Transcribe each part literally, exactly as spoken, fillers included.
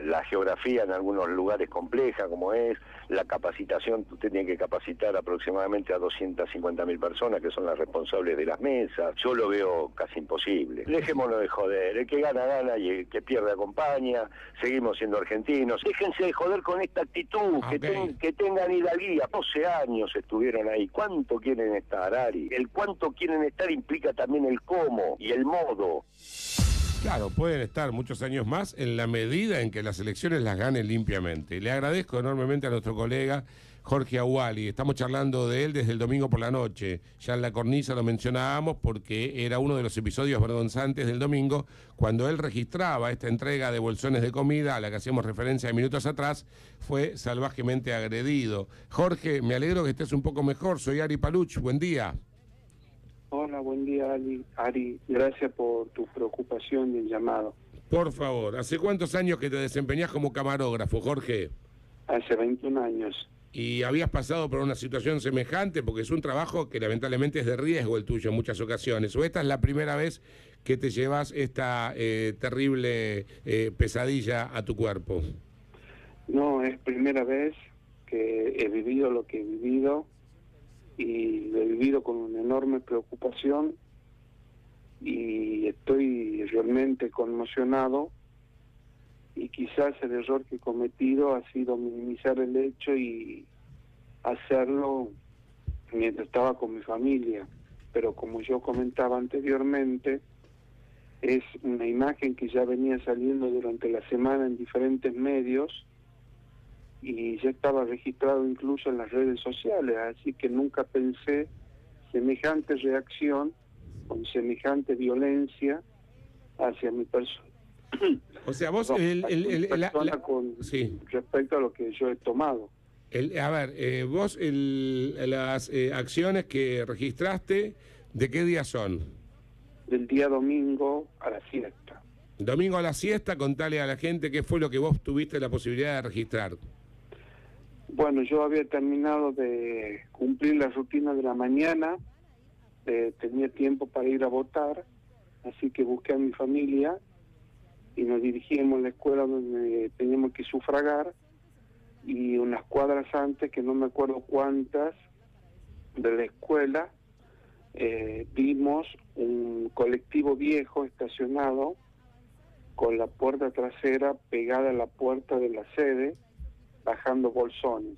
la geografía en algunos lugares compleja como es, la capacitación, usted tiene que capacitar aproximadamente a doscientas cincuenta mil personas que son las responsables de las mesas, yo lo veo casi imposible. Dejémonos de joder, el que gana, gana y el que pierde acompaña, seguimos siendo argentinos, déjense de joder con esta actitud, okay. que, ten, que tengan hidalguía, doce años estuvieron ahí, ¿cuánto quieren estar, Ari? El cuánto quieren estar implica también el cómo y el modo. Claro, pueden estar muchos años más en la medida en que las elecciones las ganen limpiamente. Le agradezco enormemente a nuestro colega Jorge Aguali. Estamos charlando de él desde el domingo por la noche. Ya en la cornisa lo mencionábamos porque era uno de los episodios vergonzantes del domingo, cuando él registraba esta entrega de bolsones de comida a la que hacíamos referencia minutos atrás, fue salvajemente agredido. Jorge, me alegro que estés un poco mejor. Soy Ari Paluch. Buen día. Hola, buen día, Ari. Ari, gracias por tu preocupación y el llamado. Por favor, ¿hace cuántos años que te desempeñás como camarógrafo, Jorge? Hace veintiún años. ¿Y habías pasado por una situación semejante? Porque es un trabajo que lamentablemente es de riesgo el tuyo en muchas ocasiones. ¿O esta es la primera vez que te llevas esta eh, terrible eh, pesadilla a tu cuerpo? No, es primera vez que he vivido lo que he vivido. Y lo he vivido con una enorme preocupación y estoy realmente conmocionado, y quizás el error que he cometido ha sido minimizar el hecho y hacerlo mientras estaba con mi familia, pero como yo comentaba anteriormente, es una imagen que ya venía saliendo durante la semana en diferentes medios y ya estaba registrado incluso en las redes sociales, así que nunca pensé semejante reacción con semejante violencia hacia mi persona. O sea, vos... El, el, el, persona la, la, con sí. respecto a lo que yo he tomado. El, a ver, eh, vos el, las eh, acciones que registraste, ¿de qué día son? Del día domingo a la siesta. Domingo a la siesta, contale a la gente qué fue lo que vos tuviste la posibilidad de registrar. Bueno, yo había terminado de cumplir la rutina de la mañana, eh, tenía tiempo para ir a votar, así que busqué a mi familia y nos dirigimos a la escuela donde teníamos que sufragar, y unas cuadras antes, que no me acuerdo cuántas, de la escuela, eh, vimos un colectivo viejo estacionado con la puerta trasera pegada a la puerta de la sede, bajando bolsones.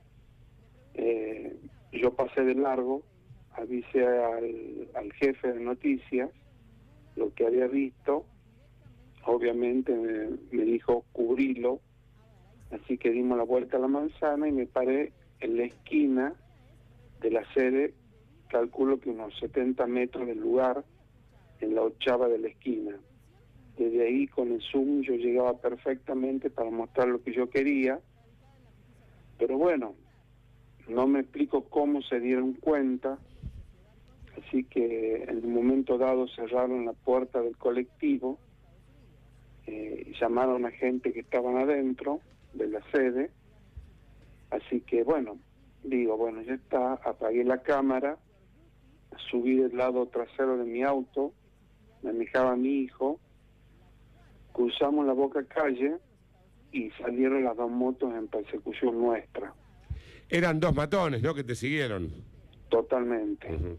Eh, yo pasé de largo, avisé al, al jefe de noticias lo que había visto, obviamente me, me dijo cubrilo, así que dimos la vuelta a la manzana y me paré en la esquina de la sede, calculo que unos setenta metros del lugar, en la ochava de la esquina. Desde ahí con el zoom yo llegaba perfectamente para mostrar lo que yo quería. Pero bueno, no me explico cómo se dieron cuenta, así que en un momento dado cerraron la puerta del colectivo, eh, y llamaron a gente que estaban adentro de la sede, así que bueno, digo, bueno, ya está, apagué la cámara, subí del lado trasero de mi auto, manejaba a mi hijo, cruzamos la Boca Calle, y salieron las dos motos en persecución nuestra. Eran dos matones, ¿no?, que te siguieron. Totalmente. Uh-huh.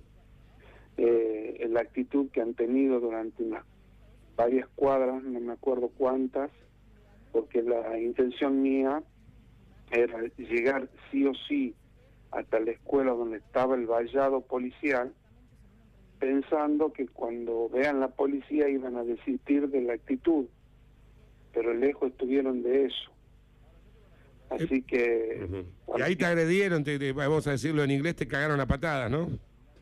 eh, la actitud que han tenido durante unas varias cuadras, no me acuerdo cuántas, porque la intención mía era llegar sí o sí hasta la escuela donde estaba el vallado policial, pensando que cuando vean la policía iban a desistir de la actitud, pero lejos estuvieron de eso. Así que... Uh-huh. Y ahí te agredieron, te, te, vamos a decirlo en inglés, te cagaron a patadas, ¿no?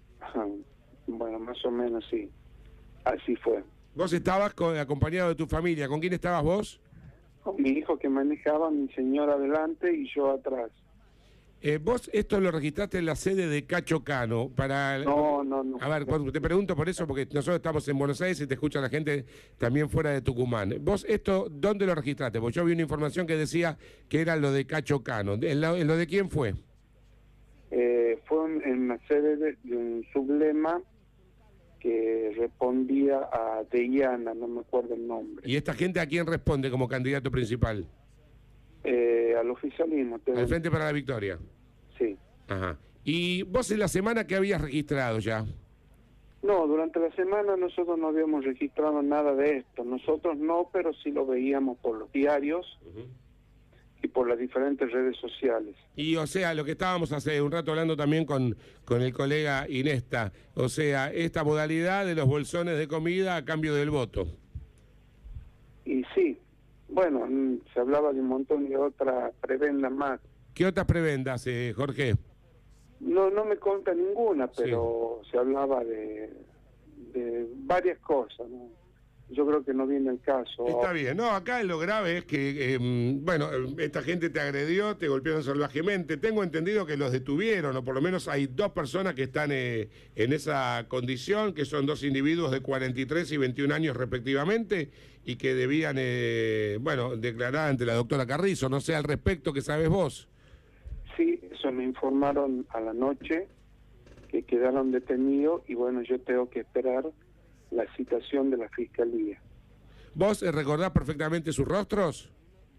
Bueno, más o menos sí. Así fue. Vos estabas con, acompañado de tu familia. ¿Con quién estabas vos? Con mi hijo que manejaba, mi señora adelante y yo atrás. Eh, vos esto lo registraste en la sede de Cacho Cano para... No, no, no. A ver, te pregunto por eso, porque nosotros estamos en Buenos Aires y te escucha la gente también fuera de Tucumán. ¿Vos esto dónde lo registraste? Porque yo vi una información que decía que era lo de Cacho Cano. ¿En lo, en lo de quién fue? Eh, fue en la sede de, de un sublema que respondía a Deyana, no me acuerdo el nombre. ¿Y esta gente a quién responde como candidato principal? Eh, al oficialismo. Al Frente para la Victoria. Sí. Ajá. ¿Y vos en la semana qué habías registrado ya? No, durante la semana nosotros no habíamos registrado nada de esto. Nosotros no, pero sí lo veíamos por los diarios uh-huh. y por las diferentes redes sociales. Y o sea, lo que estábamos hace un rato hablando también con, con el colega Inesta, o sea, esta modalidad de los bolsones de comida a cambio del voto. Y sí, bueno, se hablaba de un montón de otras prebendas más. ¿Qué otras prebendas, eh, Jorge? No, no me conta ninguna, pero sí. se hablaba de, de varias cosas, ¿no? Yo creo que no viene el caso. Está bien, no, acá lo grave es que, eh, bueno, esta gente te agredió, te golpearon salvajemente. Tengo entendido que los detuvieron, o por lo menos hay dos personas que están eh, en esa condición, que son dos individuos de cuarenta y tres y veintiún años respectivamente, y que debían, eh, bueno, declarar ante la doctora Carrizo. No sé al respecto, ¿qué sabes vos? Sí, eso me informaron a la noche, que quedaron detenidos, y bueno, yo tengo que esperar la citación de la Fiscalía. ¿Vos eh, recordás perfectamente sus rostros?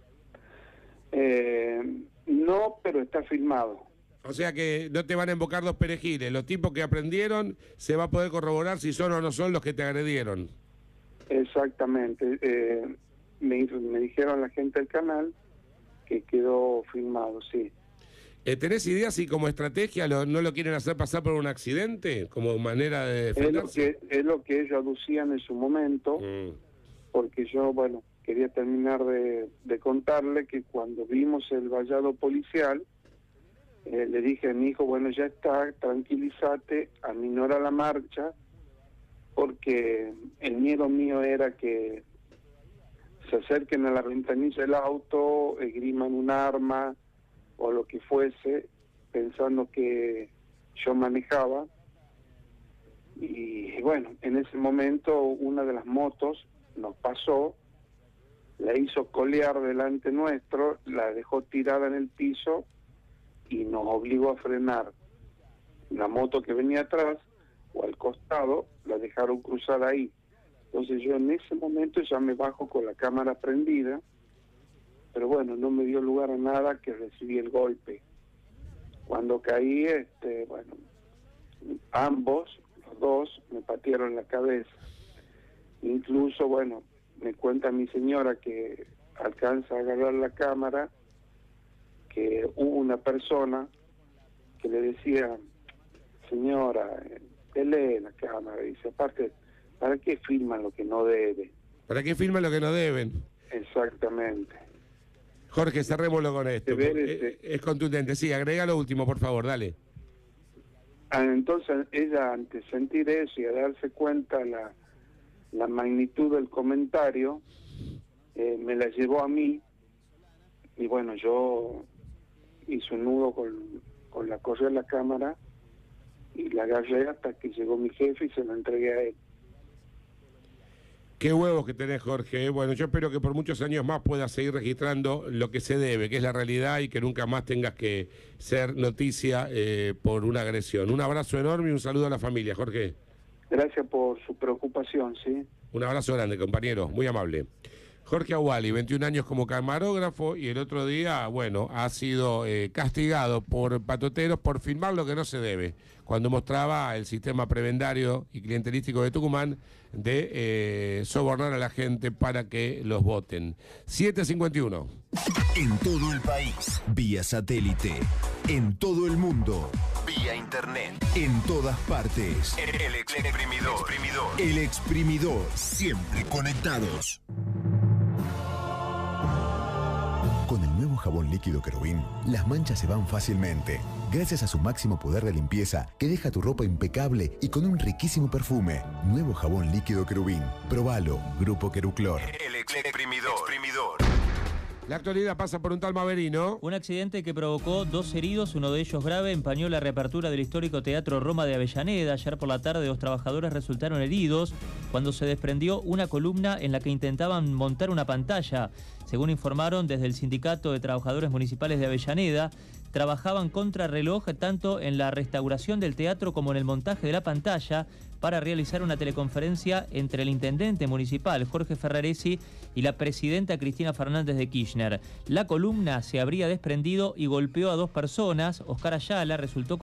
Eh, no, pero está filmado. O sea que no te van a invocar los perejiles. Los tipos que aprendieron se va a poder corroborar si son o no son los que te agredieron. Exactamente. Eh, me, me dijeron la gente del canal que quedó filmado, sí. Eh, ¿Tenés idea si como estrategia lo, no lo quieren hacer pasar por un accidente, como manera de defenderse? Es lo que, es lo que ellos aducían en su momento, mm. porque yo, bueno, quería terminar de, de contarle que cuando vimos el vallado policial, eh, le dije a mi hijo, bueno, ya está, tranquilízate, aminora la marcha, porque el miedo mío era que se acerquen a la ventanilla del auto, esgriman un arma o lo que fuese, pensando que yo manejaba. Y bueno, en ese momento una de las motos nos pasó, la hizo colear delante nuestro, la dejó tirada en el piso y nos obligó a frenar. La moto que venía atrás o al costado la dejaron cruzar ahí. Entonces yo en ese momento ya me bajo con la cámara prendida, pero bueno, no me dio lugar a nada que recibí el golpe. Cuando caí, este, bueno, ambos, los dos, me patearon la cabeza. Incluso, bueno, me cuenta mi señora que alcanza a agarrar la cámara, que hubo una persona que le decía, señora, pelee la cámara. Y dice, aparte, ¿para qué filman lo que no debe? ¿Para qué filman lo que no deben? Exactamente. Jorge, cerrémoslo con esto. Es, es contundente. Sí, agrega lo último, por favor, dale. Ah, entonces, ella, ante sentir eso y a darse cuenta la, la magnitud del comentario, eh, me la llevó a mí, y bueno, yo hice un nudo con, con la correa de la cámara y la agarré hasta que llegó mi jefe y se la entregué a él. Qué huevos que tenés, Jorge. Bueno, yo espero que por muchos años más puedas seguir registrando lo que se debe, que es la realidad, y que nunca más tengas que ser noticia eh, por una agresión. Un abrazo enorme y un saludo a la familia, Jorge. Gracias por su preocupación, ¿sí? Un abrazo grande, compañero, muy amable. Jorge Aguali, veintiún años como camarógrafo, y el otro día, bueno, ha sido eh, castigado por patoteros por filmar lo que no se debe, cuando mostraba el sistema prebendario y clientelístico de Tucumán de eh, sobornar a la gente para que los voten. siete cincuenta y uno. En todo el país, vía satélite. En todo el mundo, vía internet. En todas partes. El exprimidor. El exprimidor. Siempre conectados. Con el nuevo jabón líquido Querubín, las manchas se van fácilmente, gracias a su máximo poder de limpieza que deja tu ropa impecable y con un riquísimo perfume. Nuevo jabón líquido Querubín. Probalo, Grupo Queruclor. El exprimidor. La actualidad pasa por un tal Maverino. Un accidente que provocó dos heridos, uno de ellos grave, empañó la reapertura del histórico Teatro Roma de Avellaneda. Ayer por la tarde, dos trabajadores resultaron heridos cuando se desprendió una columna en la que intentaban montar una pantalla. Según informaron desde el Sindicato de Trabajadores Municipales de Avellaneda, trabajaban contrarreloj tanto en la restauración del teatro como en el montaje de la pantalla para realizar una teleconferencia entre el intendente municipal, Jorge Ferraresi, y la presidenta Cristina Fernández de Kirchner. La columna se habría desprendido y golpeó a dos personas. Oscar Ayala resultó